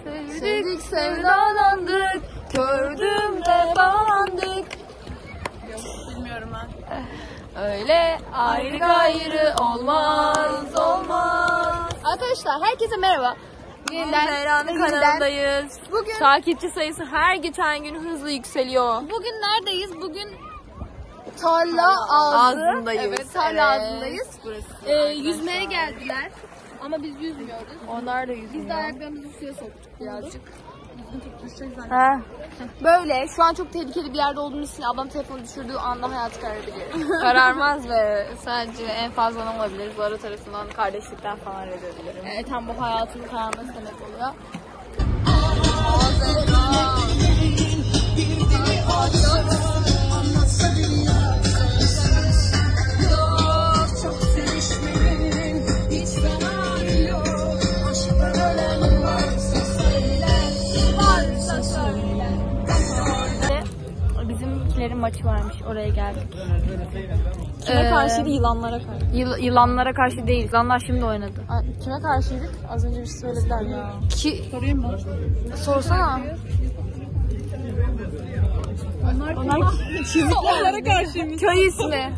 Sevdik, sevdalandık, gördüm de bağlandık. Bilmiyorum ben. Öyle ayrı gayrı olmaz, olmaz. Arkadaşlar herkese merhaba. Yeniden Zehra'nın kanalındayız. Bugün Takipçi sayısı her geçen gün hızla yükseliyor. Bugün neredeyiz? Bugün tarla Ağzındayız. Evet, tarla ağzındayız. Burası. Yüzmeye geldiler. Ama biz yüzmüyoruz. Onlar da yüzüyor. Biz de ayaklarımızı suya soktuk birazcık. Ha. Böyle şu an çok tehlikeli bir yerde olduğumuz için ablam telefonu düşürdüğü anda hayatı kararabilir. Kararmaz ve sadece en fazla ne olabilir? Zara tarafından kardeşlikten falan reddedebilirim. Tam bu hayatın kararması demek oluyor. Bizimkilerin maçı varmış. Oraya geldik. Kime karşıydı? Yılanlara karşı. Yılanlara karşı değil. Yılanlar şimdi oynadı. Kime karşıydık? Az önce bir şey söylediler ya. Sorayım mı? Sorsana. Onlar Onlara karşıymış. köy ismi.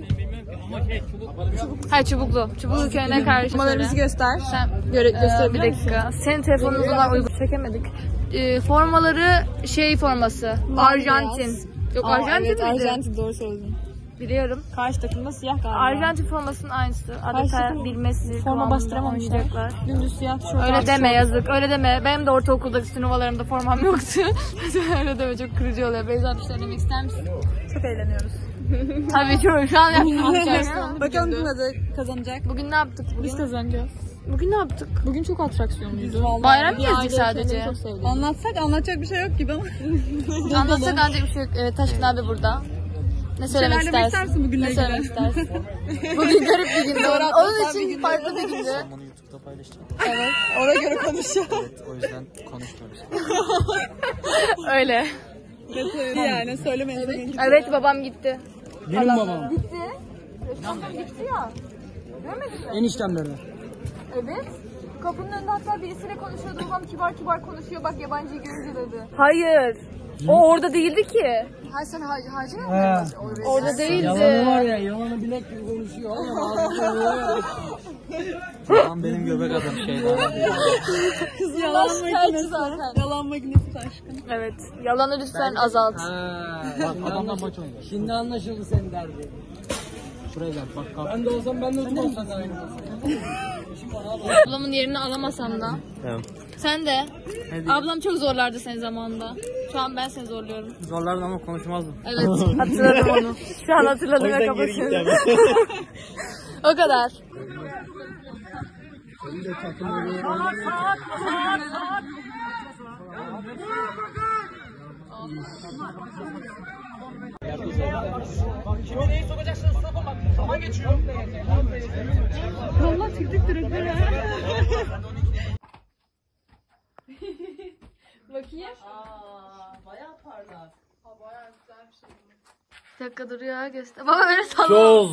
Hayır, Çubuklu. Çubuklu köyüne karşı. Formalarımızı göster. Sen Gösterebilir bir dakika. Senin telefonundan uygun çekemedik. Formaları forması. Arjantin. Yok, Arjantin evet, miydi? Arjantin, doğru söyledin. Biliyorum. Karşı takımda siyah galiba. Arjantin formasının aynısı. Adeta takım bilmesi forma bastıramamışlar. Dümdüz siyah tişört. Öyle deme, yazık. Öyle deme. Benim de ortaokuldaki sınıflarımda formam yoktu. Öyle deme, çok kırıcı oluyor. Beyza, bir şey demek ister misin? Çok eğleniyoruz. Tabii çok. Şu an yaptığımız. Bakalım kim kazanacak. Bugün ne yaptık? Biz kazanacağız. Bugün ne yaptık? Bugün çok atraksiyonluydu. Bayram gezdik sadece. Anlatsak anlatacak bir şey yok gibi ama. Anlatsak ancak bir şey yok. Evet, Taşkın abi burada. Ne söylemek istersin? Bugünle Ne söylemek istersin? Bugün garip bir gündü. Onun için farklı bir gündü. Bunu YouTube'da paylaştım. Evet. Ona göre konuşacağız. Evet, o yüzden konuşmuyoruz. Öyle. Yani söylemeyin. Evet, babam gitti. Benim babam. Gitti ya. Eniştemlerden. Evet. Kapının önünde hatta birisiyle konuşuyordu. Babam kibar kibar konuşuyor. Bak, yabancıyı görünce dedi. Hayır. O orada değildi ki. Hayır, sen hacı mı? He. Orada değildi. Yalanı var ya, yalanı bilek gibi konuşuyor. Tamam, benim göbek adım şeyden. Kız yalan makinesi. zaten. Yalan makinesi Taşkın. Evet. Yalanı lütfen azalt. Bak, adamla maç oynuyor. Şimdi anlaşıldı senin derdin. Şuraya gel bak. Ben de olsam ben de oturmam. Ablamın yerini alamasam da. Tamam. Sen de. Ablam çok zorlardı senin zamanında. Şu an ben seni zorluyorum. Zorlardım ama konuşmazdım. Evet. Hatırladım onu. Şu an hatırladım ve kapatıyorum. O kadar. Bakayım. Bayağı parlak. Bayağı güzel bir şey. Bir dakika, dur ya, göster. Baba öyle salla. Toz.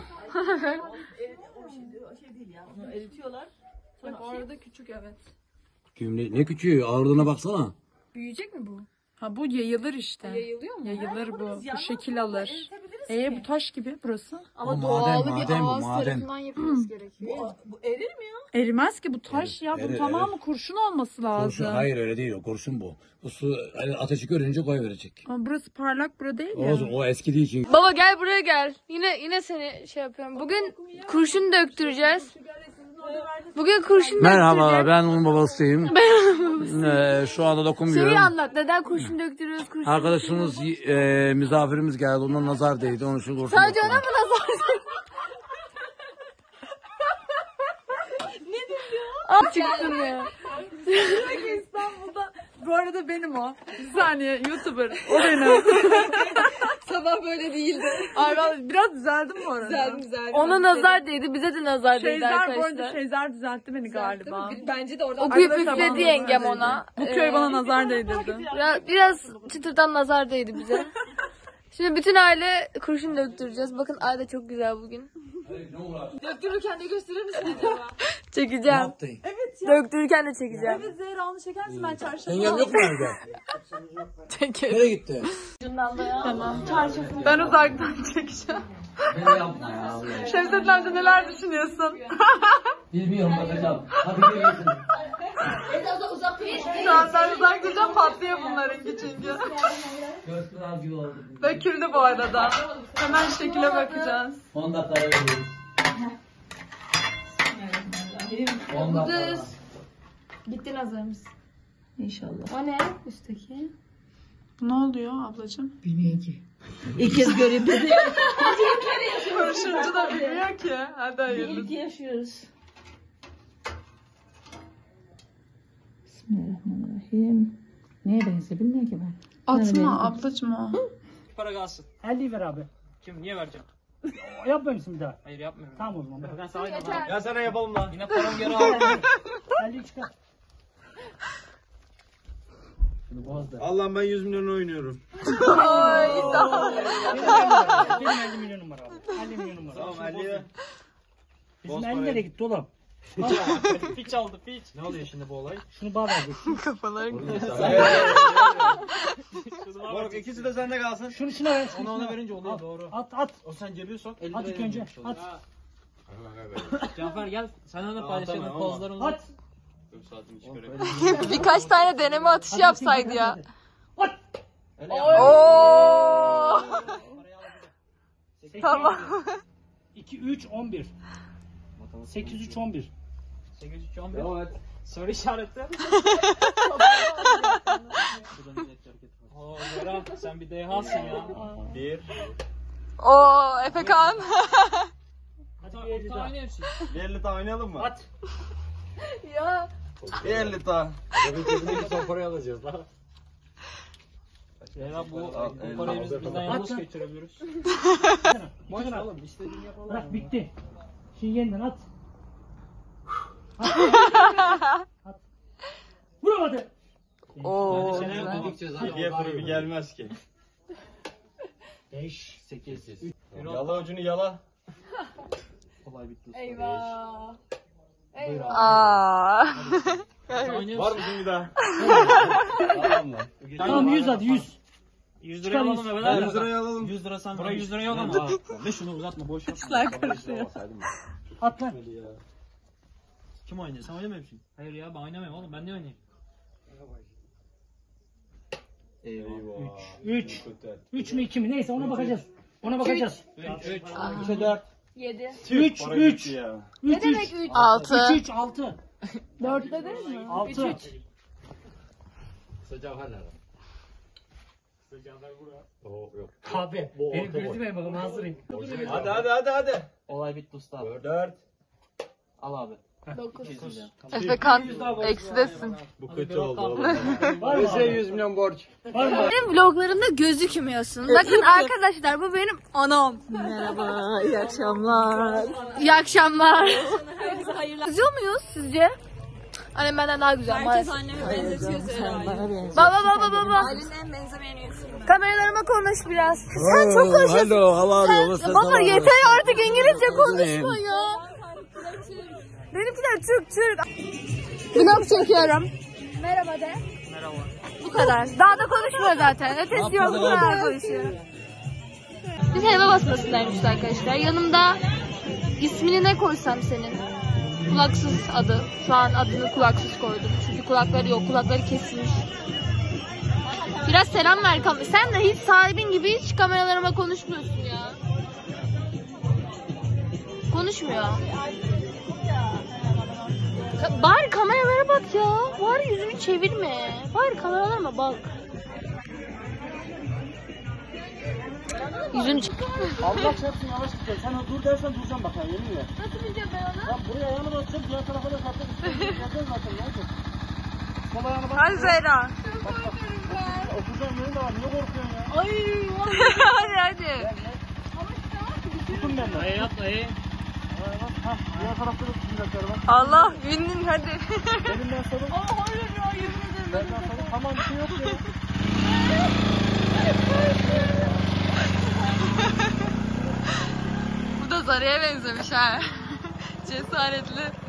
O şey değil ya. Onu eritiyorlar. Sonra bu arada küçük, evet. Ne küçüğü, ağırlığına baksana. Büyüyecek mi bu? Ha, bu yayılır işte. Yayılıyor mu? Yayılır bu. Bu şekil alır. Bu taş gibi burası. Ama O doğal maden, bir bu ağız maden. tarafından yapılması gerekiyor. Bu erir mi ya? Erimez ki, bu taş ya. Bu Erir, tamamı kurşun olması lazım. Kurşun, hayır öyle değil, o kurşun bu. Bu su ateşi görünce koyverecek. Ama burası parlak, bura değil ya. O eskidiği için. Baba gel buraya gel. Yine seni şey yapıyorum. Bugün kurşun döktüreceğiz. Bugün kurşun Merhaba, döktüreceğiz. ben onun babasıyım. Şu anda dokunmuyorum. Şeyi anlat. Neden kurşun döktürüyoruz? Kurşun. Arkadaşımız, misafirimiz geldi. Ondan nazar değdi. Onun için kurşun Sadece ona dokundum. mı nazar? Ne diyor? Çıksın ya. İstanbul'da. Bu arada benim o. Bir saniye, YouTuber. O benim. Sabah böyle değildi. Ay, ben biraz düzeldim bu arada. Güzel. Ona nazar değdi. Bize de nazar değdi Şeyler, bu arada arkadaşlar. Şeyler düzeltti beni galiba. Bence de orada. Okuyup Arkadaşlar, bana üfledi nazar yengem değdi. ona. Bu köy bana nazar değdirdi. Biraz çıtırdan nazar değdi bize. Şimdi bütün aile kurşun döktüreceğiz. Bakın aile çok güzel bugün. Döktürürken de gösterir misin acaba? Çekeceğim. Evet ya. Döktürürken de çekeceğim. Evet Zehra onu çeker misin? Ben çarşafı Yengem yok mu evde? Çekelim. Nereye gitti? Tamam. Ben uzaktan çekeceğim. Beni yapma ya Allah. Şevket amca neler düşünüyorsun? Bilmiyorum bakacağım. Hadi geliyorsun. Şu an ben uzak duracağım, patlıyor bunlarınki çünkü. Göz kırar gibi oldu. Döküldü bu arada. Hemen şekile bakacağız. 10 dakika veriyoruz. 10 dakika. Bitti nazarımız. İnşallah. O ne? Üstteki. Ne oluyor ablacığım? Bilmiyorum ki. İlk kez göreyim dedi. Kurşuncu da bilmiyor ki. Hadi hayırlısı. Yaşıyoruz. Bismillahirrahmanirrahim. Neye benziyor bilmiyorum ki ben. Atma ablacığım o. Para kalsın. 50 ver abi. Kim? Niye vereceğim? Yapmıyor musun bir daha? Hayır yapmıyorum. Tamam o zaman. Ben sana oynamam. Ya sana yapalım lan. Yine param geri al. 50 çıkar. Allah'ım ben 100 milyon oynuyorum. Benim 50 milyonum var abi. 50 milyonum var. Tamam Şimdi 50'ye. Bizim Boz 50 parayı. nereye gitti oğlum? Piç aldı piç. Ne oluyor şimdi bu olay? Şunu bağla abi. Kafalar Moruk ikisi de sende kalsın. Şunu ver. Ona verince oluyor doğru. At. O sen cebiye sok. 50 At ilk önce. At. Cafer gel. Sen onu paylaşalım. tamam, Pozlarını At. Birkaç tane deneme atışı yapsaydı ya. At. Oo. Tamam. 2 3 11. 8 3 11. 8 3 11. Evet. Soru işareti. Oo Zera sen bir dehasın ya. 1. Oo Efekan. Hadi bir 50 daha. Aynı hepsi. Bir 50 daha oynayalım mı? At. Bir 50 daha. Son parayı alacağız lan. Zera bu parayı bizden yalnız geçirebiliriz. Boş ver oğlum istediğini yapalım. Bırak bitti. Şimdi yeniden at. At. Vuramadı. Oo. Hediye kulübü gelmez ki. 5 8. Yala ucunu yala. Kolay bitti. Eyvah. Aa. Var mısın bir daha? Tamam mı? Tamam 100 hadi 100. 100 liraya alalım Çıkar evvel. 100 liraya alalım. 100 lira sen. Buraya 100 liraya alalım. Ne şunu uzatma boş ver. At lan. Kim oynuyor? Sen oynamıyor musun? Hayır ya ben oynamıyorum oğlum. Ben ne oynayayım? Eyvah. 3. 3 mü 2 mi? Neyse ona bakacağız. Ona bakacağız. 3. 7. 3 Para 3. gitti ya. 3 3. 6. 3 6. 4'te değil mi? 6. Abi. Benim gözüme bakın hazırım. Hadi. Olay bitti usta. 4. Al abi. 9. Efekan eksidesin. Bu kötü oldu oğlum. Var mı? Bize 100 milyon borç. Var mı? Benim vloglarımda gözükmüyorsun. Bakın arkadaşlar bu benim anam. Merhaba, iyi akşamlar. İyi akşamlar. Kızıyor muyuz sizce? Annem benden daha güzel. Herkes anneme benzetiyor Zera'yı. Baba. Ailenin benzemeyeniyorsun. Kameralarıma konuş biraz. Sen çok konuşuyorsun. Sen, baba yeter artık İngilizce konuşma ya. Benimkiler Türk. Vlog çekiyorum. Merhaba de. Merhaba. Bu kadar. Daha da konuşmuyor zaten. Ötesi yok. Bu kadar konuşuyor. Biz helva basmasındaymışız arkadaşlar. Yanımda ismini ne koysam senin? Kulaksız adı. Şu an adını kulaksız koydum. Çünkü kulakları yok. Kulakları kesilmiş. Biraz selam ver kamera. Sen de hiç sahibin gibi hiç kameralarıma konuşmuyorsun ya. Konuşmuyor. Bari kameralara bak ya. Bari yüzünü çevirme. Bari kameralarıma bak. Yüzünü Allah çarpsın yavaş git. Sen dur dersen duracağım bak ha yeminle. Nasıl bileceğim ben onu? Lan buraya ayağını basacağım diğer tarafa da satacağım. Yapacağız zaten ne olacak? Sol ayağını bas. Hadi Zehra. Oturacağım yerin de var niye korkuyorsun ya? hadi. Tutun benden. Dayı yap dayı. Hah diğer tarafta da tutacaklar bak. Allah bindin hadi. Elimden sarıl. Hayır ya yemin ederim. Benden sarıl. Tamam bir şey yok ya. Bu da Zara'ya benzemiş ha. Cesaretli.